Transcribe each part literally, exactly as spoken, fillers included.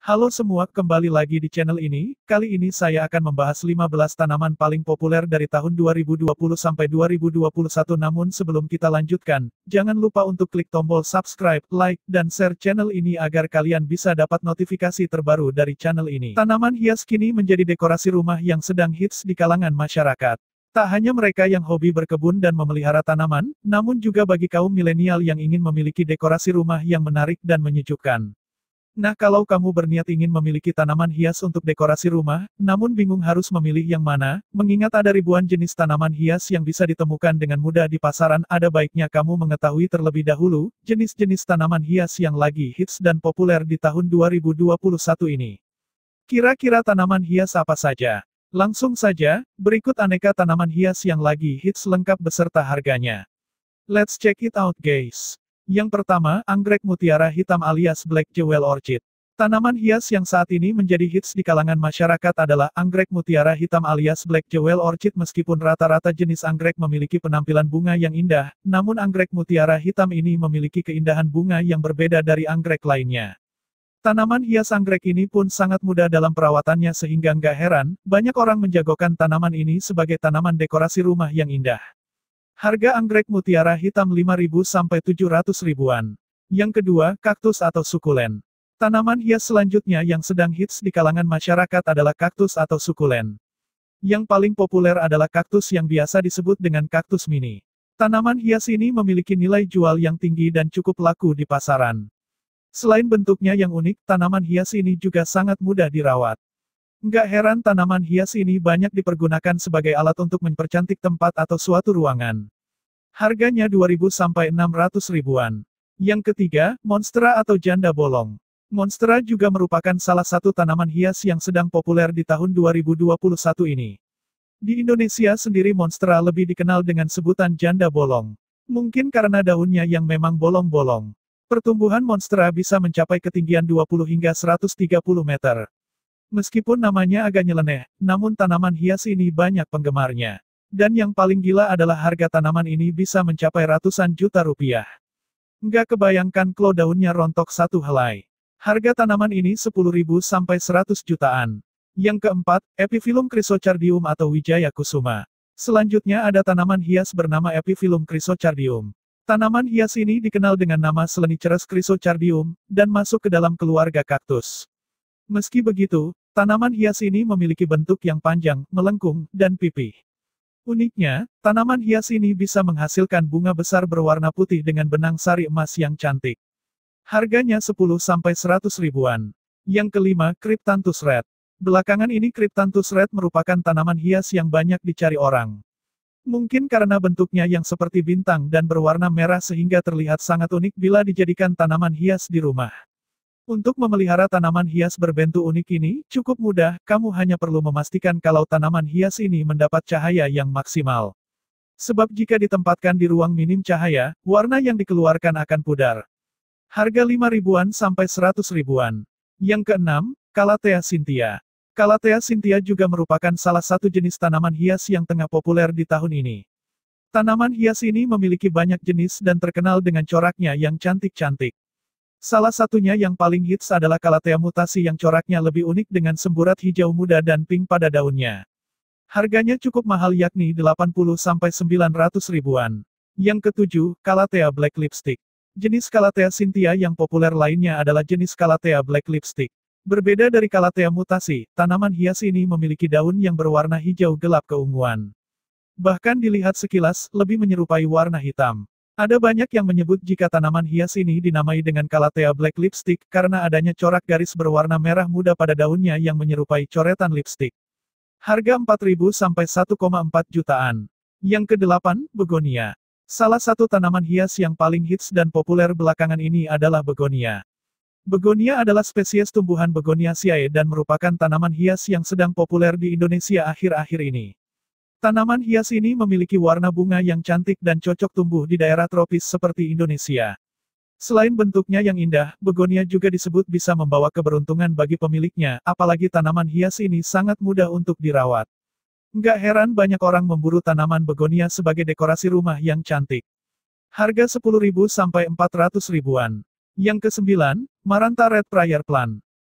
Halo semua, kembali lagi di channel ini. Kali ini saya akan membahas lima belas tanaman paling populer dari tahun dua ribu dua puluh sampai dua ribu dua puluh satu. Namun sebelum kita lanjutkan, jangan lupa untuk klik tombol subscribe, like, dan share channel ini agar kalian bisa dapat notifikasi terbaru dari channel ini. Tanaman hias kini menjadi dekorasi rumah yang sedang hits di kalangan masyarakat. Tak hanya mereka yang hobi berkebun dan memelihara tanaman, namun juga bagi kaum milenial yang ingin memiliki dekorasi rumah yang menarik dan menyejukkan. Nah, kalau kamu berniat ingin memiliki tanaman hias untuk dekorasi rumah, namun bingung harus memilih yang mana, mengingat ada ribuan jenis tanaman hias yang bisa ditemukan dengan mudah di pasaran, ada baiknya kamu mengetahui terlebih dahulu jenis-jenis tanaman hias yang lagi hits dan populer di tahun dua ribu dua puluh satu ini. Kira-kira tanaman hias apa saja? Langsung saja, berikut aneka tanaman hias yang lagi hits lengkap beserta harganya. Let's check it out guys. Yang pertama, anggrek mutiara hitam alias Black Jewel Orchid. Tanaman hias yang saat ini menjadi hits di kalangan masyarakat adalah anggrek mutiara hitam alias Black Jewel Orchid. Meskipun rata-rata jenis anggrek memiliki penampilan bunga yang indah, namun anggrek mutiara hitam ini memiliki keindahan bunga yang berbeda dari anggrek lainnya. Tanaman hias anggrek ini pun sangat mudah dalam perawatannya sehingga nggak heran, banyak orang menjagokan tanaman ini sebagai tanaman dekorasi rumah yang indah. Harga anggrek mutiara hitam lima ribu sampai tujuh ratus ribuan. Yang kedua, kaktus atau sukulen. Tanaman hias selanjutnya yang sedang hits di kalangan masyarakat adalah kaktus atau sukulen. Yang paling populer adalah kaktus yang biasa disebut dengan kaktus mini. Tanaman hias ini memiliki nilai jual yang tinggi dan cukup laku di pasaran. Selain bentuknya yang unik, tanaman hias ini juga sangat mudah dirawat. Nggak heran tanaman hias ini banyak dipergunakan sebagai alat untuk mempercantik tempat atau suatu ruangan. Harganya dua ribu sampai enam ratus ribuan. Yang ketiga, monstera atau janda bolong. Monstera juga merupakan salah satu tanaman hias yang sedang populer di tahun dua ribu dua puluh satu ini. Di Indonesia sendiri monstera lebih dikenal dengan sebutan janda bolong. Mungkin karena daunnya yang memang bolong-bolong. Pertumbuhan monstera bisa mencapai ketinggian dua puluh hingga seratus tiga puluh meter. Meskipun namanya agak nyeleneh, namun tanaman hias ini banyak penggemarnya. Dan yang paling gila adalah harga tanaman ini bisa mencapai ratusan juta rupiah. Nggak kebayangkan kalau daunnya rontok satu helai. Harga tanaman ini sepuluh ribu sampai seratus jutaan. Yang keempat, Epiphyllum Chrysocardium atau Wijaya Kusuma. Selanjutnya ada tanaman hias bernama Epiphyllum Chrysocardium. Tanaman hias ini dikenal dengan nama Seleniceres Chrysocardium, dan masuk ke dalam keluarga kaktus. Meski begitu, tanaman hias ini memiliki bentuk yang panjang, melengkung, dan pipih. Uniknya, tanaman hias ini bisa menghasilkan bunga besar berwarna putih dengan benang sari emas yang cantik. Harganya sepuluh sampai seratus ribuan. Yang kelima, Cryptanthus Red. Belakangan ini Cryptanthus Red merupakan tanaman hias yang banyak dicari orang. Mungkin karena bentuknya yang seperti bintang dan berwarna merah sehingga terlihat sangat unik bila dijadikan tanaman hias di rumah. Untuk memelihara tanaman hias berbentuk unik ini, cukup mudah, kamu hanya perlu memastikan kalau tanaman hias ini mendapat cahaya yang maksimal. Sebab jika ditempatkan di ruang minim cahaya, warna yang dikeluarkan akan pudar. Harga lima ribuan sampai seratus ribuan. Yang keenam, Calathea cynthia. Calathea cynthia juga merupakan salah satu jenis tanaman hias yang tengah populer di tahun ini. Tanaman hias ini memiliki banyak jenis dan terkenal dengan coraknya yang cantik-cantik. Salah satunya yang paling hits adalah Calathea mutasi yang coraknya lebih unik dengan semburat hijau muda dan pink pada daunnya. Harganya cukup mahal yakni delapan puluh sampai sembilan ratus ribuan. Yang ketujuh, Calathea Black Lipstick. Jenis Calathea cynthia yang populer lainnya adalah jenis Calathea Black Lipstick. Berbeda dari Calathea mutasi, tanaman hias ini memiliki daun yang berwarna hijau gelap keunguan. Bahkan dilihat sekilas, lebih menyerupai warna hitam. Ada banyak yang menyebut jika tanaman hias ini dinamai dengan Calathea Black Lipstick karena adanya corak garis berwarna merah muda pada daunnya yang menyerupai coretan lipstick. Harga empat ribu sampai satu koma empat jutaan. Yang kedelapan, Begonia. Salah satu tanaman hias yang paling hits dan populer belakangan ini adalah Begonia. Begonia adalah spesies tumbuhan Begoniaceae dan merupakan tanaman hias yang sedang populer di Indonesia akhir-akhir ini. Tanaman hias ini memiliki warna bunga yang cantik dan cocok tumbuh di daerah tropis seperti Indonesia. Selain bentuknya yang indah, begonia juga disebut bisa membawa keberuntungan bagi pemiliknya, apalagi tanaman hias ini sangat mudah untuk dirawat. Nggak heran banyak orang memburu tanaman begonia sebagai dekorasi rumah yang cantik. Harga sepuluh ribu sampai empat ratus ribuan. Yang kesembilan, Maranta Red Prayer Plant.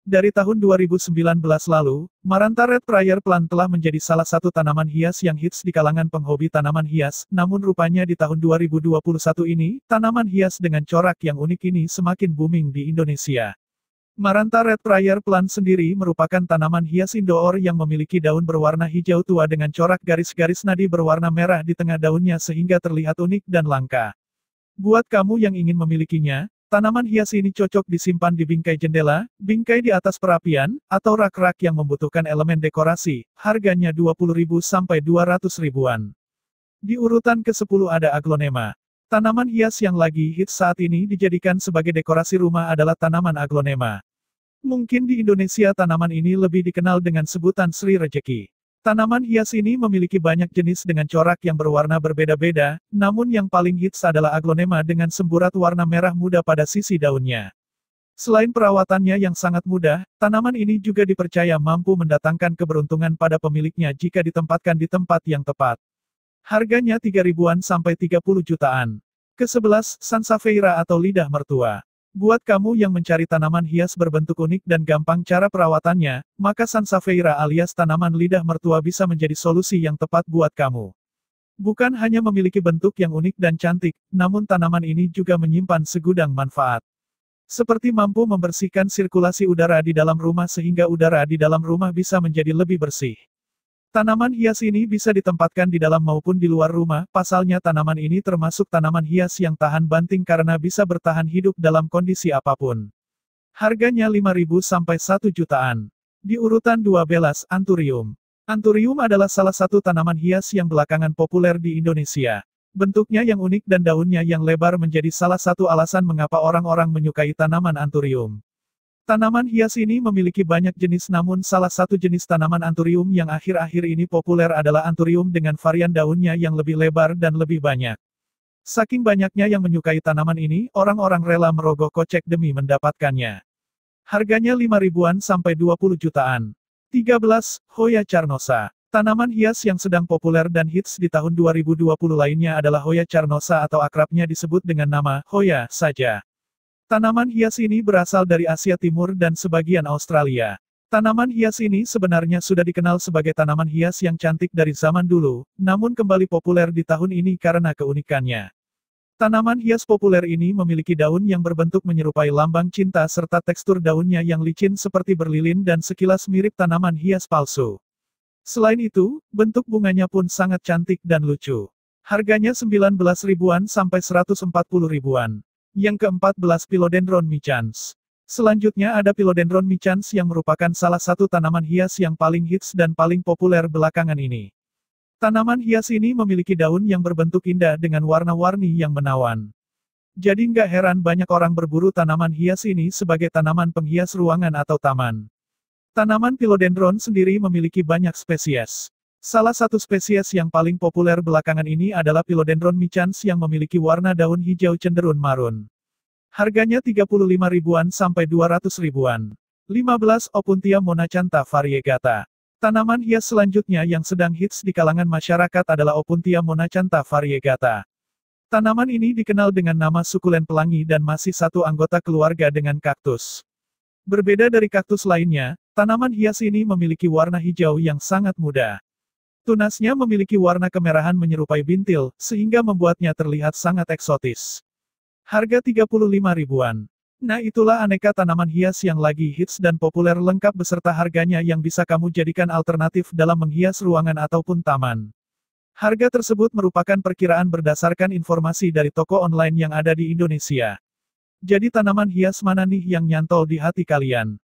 Dari tahun dua ribu sembilan belas lalu, Maranta Red Prayer Plant telah menjadi salah satu tanaman hias yang hits di kalangan penghobi tanaman hias, namun rupanya di tahun dua ribu dua puluh satu ini, tanaman hias dengan corak yang unik ini semakin booming di Indonesia. Maranta Red Prayer Plant sendiri merupakan tanaman hias indoor yang memiliki daun berwarna hijau tua dengan corak garis-garis nadi berwarna merah di tengah daunnya sehingga terlihat unik dan langka. Buat kamu yang ingin memilikinya, tanaman hias ini cocok disimpan di bingkai jendela, bingkai di atas perapian, atau rak-rak yang membutuhkan elemen dekorasi. Harganya dua puluh ribu sampai dua ratus ribuan. Di urutan kesepuluh ada aglonema. Tanaman hias yang lagi hits saat ini dijadikan sebagai dekorasi rumah adalah tanaman aglonema. Mungkin di Indonesia tanaman ini lebih dikenal dengan sebutan Sri Rejeki. Tanaman hias ini memiliki banyak jenis dengan corak yang berwarna berbeda-beda, namun yang paling hits adalah aglonema dengan semburat warna merah muda pada sisi daunnya. Selain perawatannya yang sangat mudah, tanaman ini juga dipercaya mampu mendatangkan keberuntungan pada pemiliknya jika ditempatkan di tempat yang tepat. Harganya tiga ribuan sampai tiga puluh jutaan. Kesebelas, Sansevieria atau lidah mertua. Buat kamu yang mencari tanaman hias berbentuk unik dan gampang cara perawatannya, maka Sansevieria alias tanaman lidah mertua bisa menjadi solusi yang tepat buat kamu. Bukan hanya memiliki bentuk yang unik dan cantik, namun tanaman ini juga menyimpan segudang manfaat. Seperti mampu membersihkan sirkulasi udara di dalam rumah sehingga udara di dalam rumah bisa menjadi lebih bersih. Tanaman hias ini bisa ditempatkan di dalam maupun di luar rumah, pasalnya tanaman ini termasuk tanaman hias yang tahan banting karena bisa bertahan hidup dalam kondisi apapun. Harganya lima ribu sampai satu jutaan. Di urutan dua belas, Anthurium. Anthurium adalah salah satu tanaman hias yang belakangan populer di Indonesia. Bentuknya yang unik dan daunnya yang lebar menjadi salah satu alasan mengapa orang-orang menyukai tanaman Anthurium. Tanaman hias ini memiliki banyak jenis namun salah satu jenis tanaman Anthurium yang akhir-akhir ini populer adalah Anthurium dengan varian daunnya yang lebih lebar dan lebih banyak. Saking banyaknya yang menyukai tanaman ini, orang-orang rela merogoh kocek demi mendapatkannya. Harganya lima ribuan sampai dua puluh jutaan. tiga belas, Hoya carnosa. Tanaman hias yang sedang populer dan hits di tahun dua ribu dua puluh lainnya adalah Hoya carnosa atau akrabnya disebut dengan nama Hoya saja. Tanaman hias ini berasal dari Asia Timur dan sebagian Australia. Tanaman hias ini sebenarnya sudah dikenal sebagai tanaman hias yang cantik dari zaman dulu, namun kembali populer di tahun ini karena keunikannya. Tanaman hias populer ini memiliki daun yang berbentuk menyerupai lambang cinta serta tekstur daunnya yang licin seperti berlilin dan sekilas mirip tanaman hias palsu. Selain itu, bentuk bunganya pun sangat cantik dan lucu. Harganya sembilan belas ribuan sampai seratus empat puluh ribuan. Yang keempat belas, Philodendron micans. Selanjutnya ada Philodendron micans yang merupakan salah satu tanaman hias yang paling hits dan paling populer belakangan ini. Tanaman hias ini memiliki daun yang berbentuk indah dengan warna-warni yang menawan. Jadi nggak heran banyak orang berburu tanaman hias ini sebagai tanaman penghias ruangan atau taman. Tanaman Philodendron sendiri memiliki banyak spesies. Salah satu spesies yang paling populer belakangan ini adalah Philodendron micans yang memiliki warna daun hijau cenderung marun. Harganya tiga puluh lima ribuan sampai dua ratus ribuan. lima belas, Opuntia monacantha variegata. Tanaman hias selanjutnya yang sedang hits di kalangan masyarakat adalah Opuntia monacantha variegata. Tanaman ini dikenal dengan nama sukulen pelangi dan masih satu anggota keluarga dengan kaktus. Berbeda dari kaktus lainnya, tanaman hias ini memiliki warna hijau yang sangat muda. Tunasnya memiliki warna kemerahan menyerupai bintil, sehingga membuatnya terlihat sangat eksotis. Harga tiga puluh lima ribuan. Nah itulah aneka tanaman hias yang lagi hits dan populer lengkap beserta harganya yang bisa kamu jadikan alternatif dalam menghias ruangan ataupun taman. Harga tersebut merupakan perkiraan berdasarkan informasi dari toko online yang ada di Indonesia. Jadi tanaman hias mana nih yang nyantol di hati kalian?